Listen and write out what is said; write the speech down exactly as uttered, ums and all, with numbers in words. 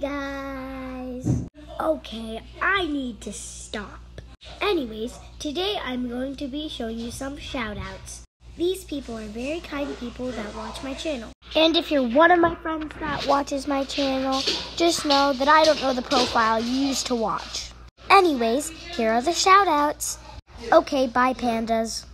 guys. Okay, I need to stop. Anyways, today I'm going to be showing you some shoutouts. These people are very kind people that watch my channel. And if you're one of my friends that watches my channel, just know that I don't know the profile you used to watch. Anyways, here are the shoutouts. Okay, bye pandas.